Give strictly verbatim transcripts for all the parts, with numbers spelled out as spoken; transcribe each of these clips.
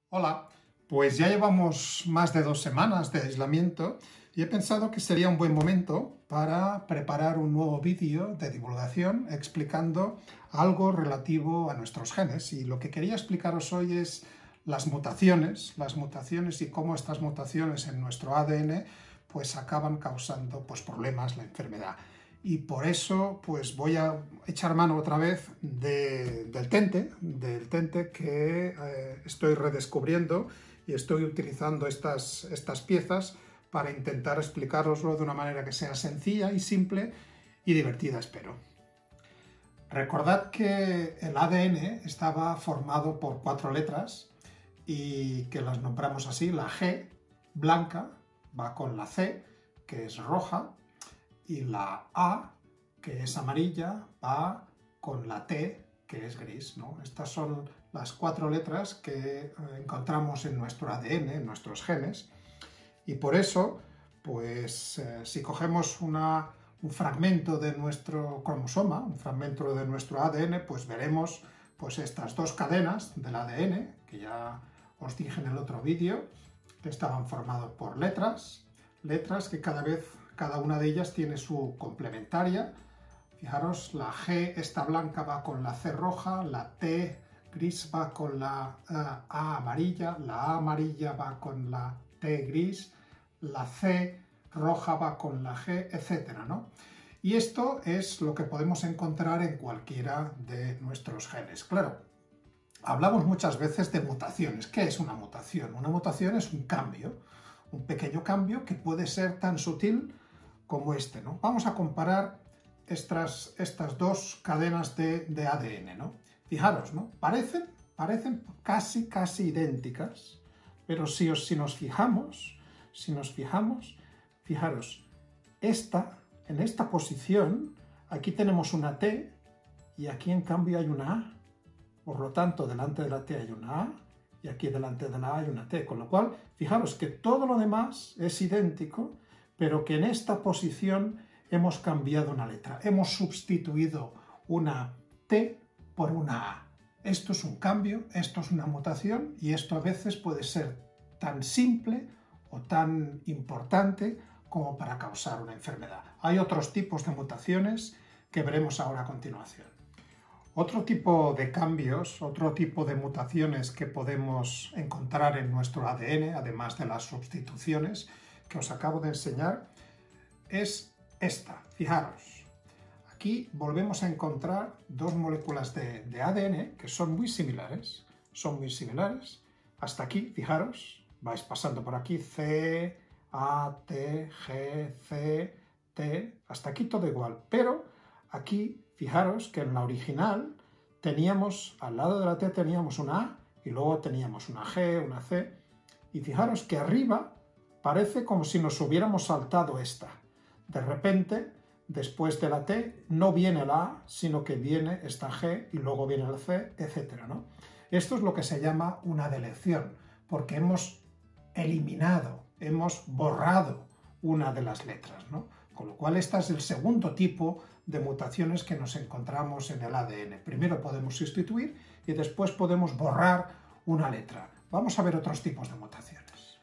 Hola, pues ya llevamos más de dos semanas de aislamiento y he pensado que sería un buen momento para preparar un nuevo vídeo de divulgación explicando algo relativo a nuestros genes. Y lo que quería explicaros hoy es las mutaciones, las mutaciones y cómo estas mutaciones en nuestro A D N pues acaban causando pues, problemas, la enfermedad. Y por eso pues voy a echar mano otra vez de, del tente, del tente que eh, estoy redescubriendo y estoy utilizando estas, estas piezas para intentar explicaroslo de una manera que sea sencilla y simple y divertida, espero. Recordad que el A D N estaba formado por cuatro letras y que las nombramos así. La G, blanca, va con la C, que es roja, y la A, que es amarilla, va con la T, que es gris, ¿no? Estas son las cuatro letras que encontramos en nuestro A D N, en nuestros genes, y por eso, pues, eh, si cogemos una, un fragmento de nuestro cromosoma, un fragmento de nuestro A D N, pues veremos pues, estas dos cadenas del A D N, que ya os dije en el otro vídeo, que estaban formadas por letras, letras que cada vez Cada una de ellas tiene su complementaria. Fijaros, la G, esta blanca, va con la C roja, la T gris va con la uh, A amarilla, la A amarilla va con la T gris, la C roja va con la G, etcétera, ¿no? Y esto es lo que podemos encontrar en cualquiera de nuestros genes. Claro, hablamos muchas veces de mutaciones. ¿Qué es una mutación? Una mutación es un cambio, un pequeño cambio que puede ser tan sutil como este, ¿no? Vamos a comparar estas, estas dos cadenas de, de A D N, ¿no? Fijaros, ¿no? Parecen, parecen casi, casi idénticas, pero si, os, si nos fijamos, si nos fijamos, fijaros, esta, en esta posición, aquí tenemos una T y aquí en cambio hay una A. Por lo tanto, delante de la T hay una A y aquí delante de la A hay una T, con lo cual, fijaros que todo lo demás es idéntico, pero que en esta posición hemos cambiado una letra, hemos sustituido una T por una A. Esto es un cambio, esto es una mutación y esto a veces puede ser tan simple o tan importante como para causar una enfermedad. Hay otros tipos de mutaciones que veremos ahora a continuación. Otro tipo de cambios, otro tipo de mutaciones que podemos encontrar en nuestro A D N, además de las sustituciones que os acabo de enseñar, es esta. Fijaros, aquí volvemos a encontrar dos moléculas de, de A D N que son muy similares, son muy similares. Hasta aquí, fijaros, vais pasando por aquí, C, A, T, G, C, T, hasta aquí todo igual, pero aquí, fijaros que en la original teníamos, al lado de la T teníamos una A y luego teníamos una G, una C, y fijaros que arriba parece como si nos hubiéramos saltado esta. De repente, después de la T, no viene la A, sino que viene esta G y luego viene la C, etcétera, ¿no? Esto es lo que se llama una deleción, porque hemos eliminado, hemos borrado una de las letras, ¿no? Con lo cual, este es el segundo tipo de mutaciones que nos encontramos en el A D N. Primero podemos sustituir y después podemos borrar una letra. Vamos a ver otros tipos de mutaciones.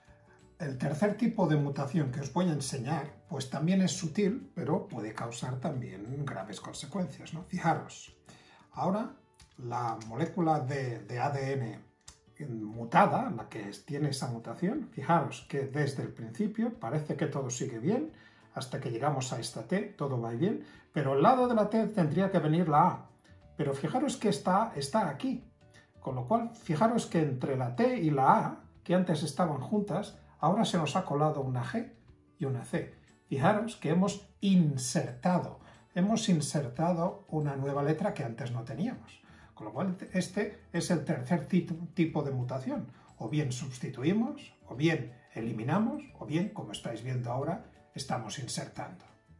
El tercer tipo de mutación que os voy a enseñar, pues también es sutil, pero puede causar también graves consecuencias, ¿no? Fijaros, ahora la molécula de, de A D N mutada, la que tiene esa mutación, fijaros que desde el principio parece que todo sigue bien, hasta que llegamos a esta T, todo va bien, pero al lado de la T tendría que venir la A. Pero fijaros que esta A está aquí, con lo cual fijaros que entre la T y la A, que antes estaban juntas, ahora se nos ha colado una G y una C. Fijaros que hemos insertado, hemos insertado una nueva letra que antes no teníamos. Con lo cual este es el tercer tipo de mutación. O bien sustituimos, o bien eliminamos, o bien, como estáis viendo ahora, estamos insertando.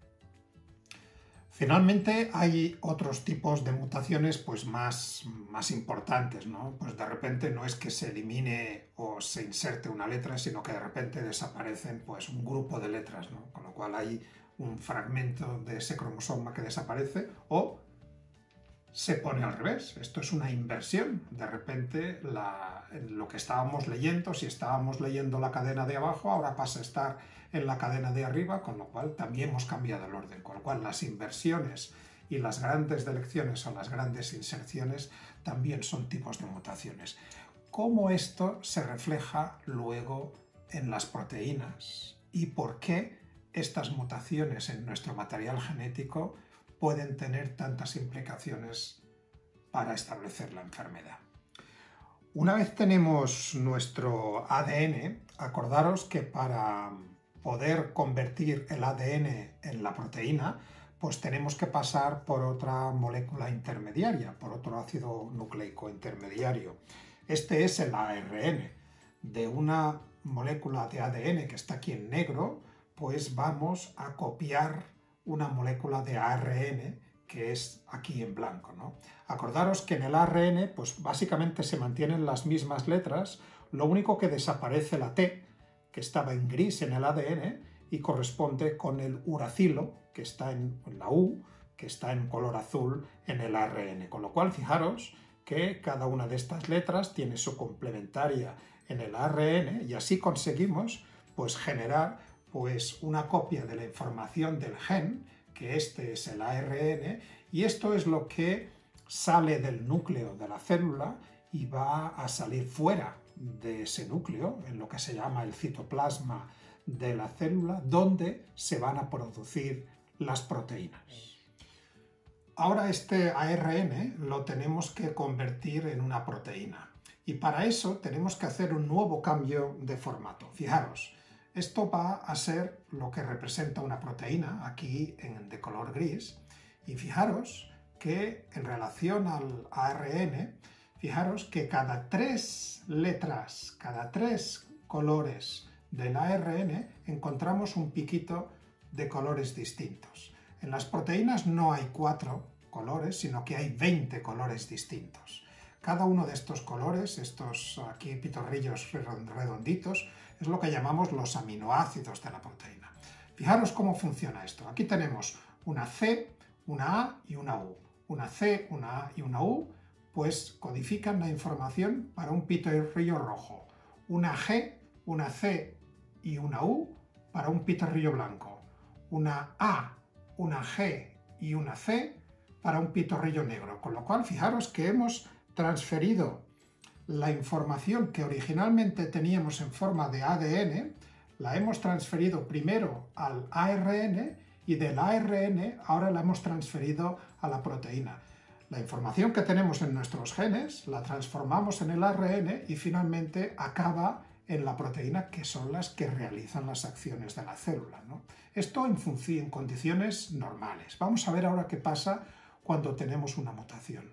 Finalmente hay otros tipos de mutaciones pues más, más importantes, ¿no? Pues de repente no es que se elimine o se inserte una letra, sino que de repente desaparecen pues un grupo de letras, ¿no? Con lo cual hay un fragmento de ese cromosoma que desaparece o se pone al revés. Esto es una inversión. De repente, la, lo que estábamos leyendo, si estábamos leyendo la cadena de abajo, ahora pasa a estar en la cadena de arriba, con lo cual también hemos cambiado el orden. Con lo cual, las inversiones y las grandes delecciones o las grandes inserciones también son tipos de mutaciones. ¿Cómo esto se refleja luego en las proteínas? ¿Y por qué estas mutaciones en nuestro material genético pueden tener tantas implicaciones para establecer la enfermedad? Una vez tenemos nuestro A D N, acordaros que para poder convertir el A D N en la proteína, pues tenemos que pasar por otra molécula intermediaria, por otro ácido nucleico intermediario. Este es el A R N. De una molécula de A D N que está aquí en negro, pues vamos a copiar una molécula de A R N que es aquí en blanco, ¿no? Acordaros que en el A R N, pues básicamente se mantienen las mismas letras, lo único que desaparece la T, que estaba en gris en el A D N, y corresponde con el uracilo, que está en la U, que está en color azul en el A R N. Con lo cual, fijaros que cada una de estas letras tiene su complementaria en el A R N y así conseguimos pues, generar pues, una copia de la información del gen, que este es el A R N, y esto es lo que sale del núcleo de la célula y va a salir fuera de ese núcleo, en lo que se llama el citoplasma de la célula, donde se van a producir las proteínas. Ahora este A R N lo tenemos que convertir en una proteína y para eso tenemos que hacer un nuevo cambio de formato. Fijaros, esto va a ser lo que representa una proteína, aquí en, de color gris, y fijaros que en relación al A R N, fijaros que cada tres letras, cada tres colores del A R N encontramos un piquito de colores distintos. En las proteínas no hay cuatro colores, sino que hay veinte colores distintos. Cada uno de estos colores, estos aquí pitorrillos redonditos, es lo que llamamos los aminoácidos de la proteína. Fijaros cómo funciona esto. Aquí tenemos una C, una A y una U. Una C, una A y una U, pues codifican la información para un pitorrillo rojo. Una G, una C y una U para un pitorrillo blanco. Una A, una G y una C para un pitorrillo negro. Con lo cual, fijaros que hemos transferido la información que originalmente teníamos en forma de A D N, la hemos transferido primero al A R N y del A R N ahora la hemos transferido a la proteína. La información que tenemos en nuestros genes la transformamos en el A R N y finalmente acaba en la proteína, que son las que realizan las acciones de la célula, ¿no? Esto en, función, en condiciones normales. Vamos a ver ahora qué pasa cuando tenemos una mutación.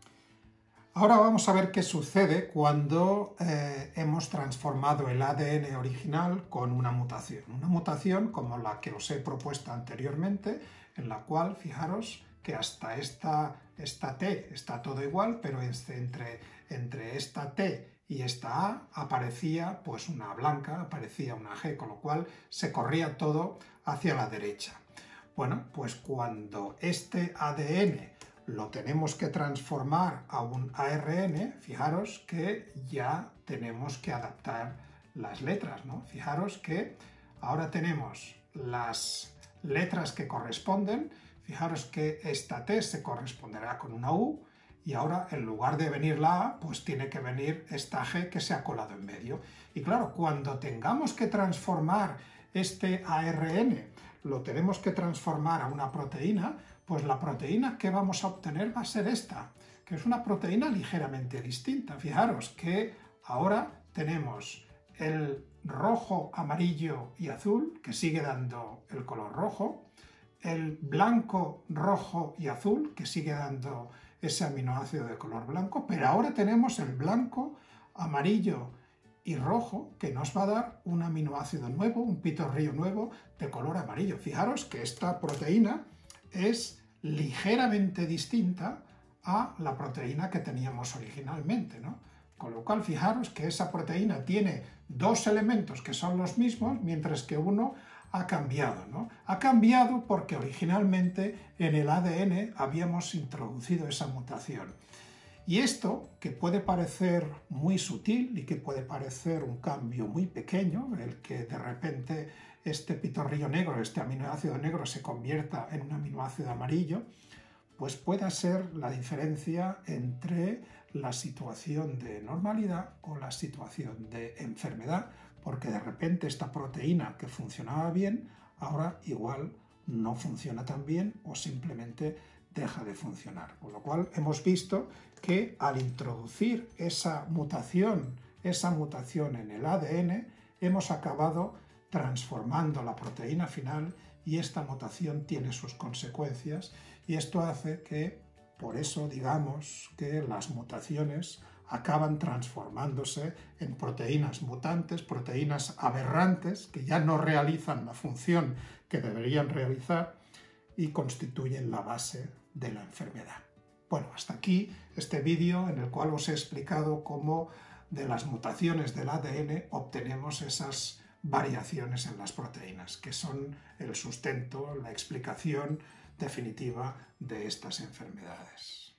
Ahora vamos a ver qué sucede cuando eh, hemos transformado el A D N original con una mutación. Una mutación como la que os he propuesto anteriormente, en la cual, fijaros, que hasta esta, esta T está todo igual, pero este, entre, entre esta T y esta A aparecía pues una blanca, aparecía una G, con lo cual se corría todo hacia la derecha. Bueno, pues cuando este A D N lo tenemos que transformar a un A R N, fijaros que ya tenemos que adaptar las letras, ¿no? Fijaros que ahora tenemos las letras que corresponden, fijaros que esta T se corresponderá con una U, y ahora en lugar de venir la A, pues tiene que venir esta G que se ha colado en medio. Y claro, cuando tengamos que transformar este A R N, lo tenemos que transformar a una proteína, pues la proteína que vamos a obtener va a ser esta, que es una proteína ligeramente distinta. Fijaros que ahora tenemos el rojo, amarillo y azul, que sigue dando el color rojo, el blanco, rojo y azul, que sigue dando ese aminoácido de color blanco, pero ahora tenemos el blanco, amarillo y rojo, que nos va a dar un aminoácido nuevo, un pitorrillo nuevo de color amarillo. Fijaros que esta proteína es ligeramente distinta a la proteína que teníamos originalmente, ¿no? Con lo cual, fijaros que esa proteína tiene dos elementos que son los mismos, mientras que uno ha cambiado, ¿no? Ha cambiado porque originalmente en el A D N habíamos introducido esa mutación. Y esto, que puede parecer muy sutil y que puede parecer un cambio muy pequeño, el que de repente este pitorrillo negro, este aminoácido negro se convierta en un aminoácido amarillo, pues puede ser la diferencia entre la situación de normalidad o la situación de enfermedad, porque de repente esta proteína que funcionaba bien, ahora igual no funciona tan bien o simplemente deja de funcionar. Con lo cual hemos visto que al introducir esa mutación, esa mutación en el A D N, hemos acabado transformando la proteína final y esta mutación tiene sus consecuencias y esto hace que, por eso digamos que las mutaciones acaban transformándose en proteínas mutantes, proteínas aberrantes que ya no realizan la función que deberían realizar y constituyen la base de la enfermedad. Bueno, hasta aquí este vídeo en el cual os he explicado cómo de las mutaciones del A D N obtenemos esas variaciones en las proteínas, que son el sustento, la explicación definitiva de estas enfermedades.